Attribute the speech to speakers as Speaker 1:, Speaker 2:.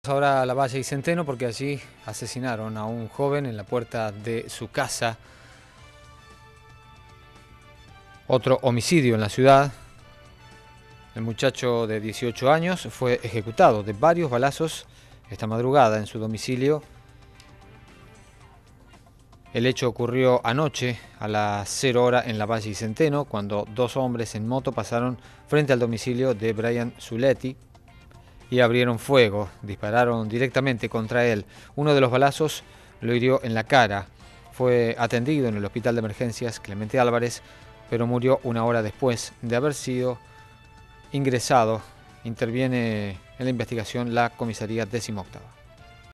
Speaker 1: Ahora a la Valle y Centeno porque allí asesinaron a un joven en la puerta de su casa. Otro homicidio en la ciudad. El muchacho de 18 años fue ejecutado de varios balazos esta madrugada en su domicilio. El hecho ocurrió anoche a las 0 horas en la Valle y Centeno, cuando dos hombres en moto pasaron frente al domicilio de Brian Zuletti y abrieron fuego, dispararon directamente contra él. Uno de los balazos lo hirió en la cara. Fue atendido en el hospital de emergencias Clemente Álvarez, pero murió una hora después de haber sido ingresado. Interviene en la investigación la comisaría 18ª.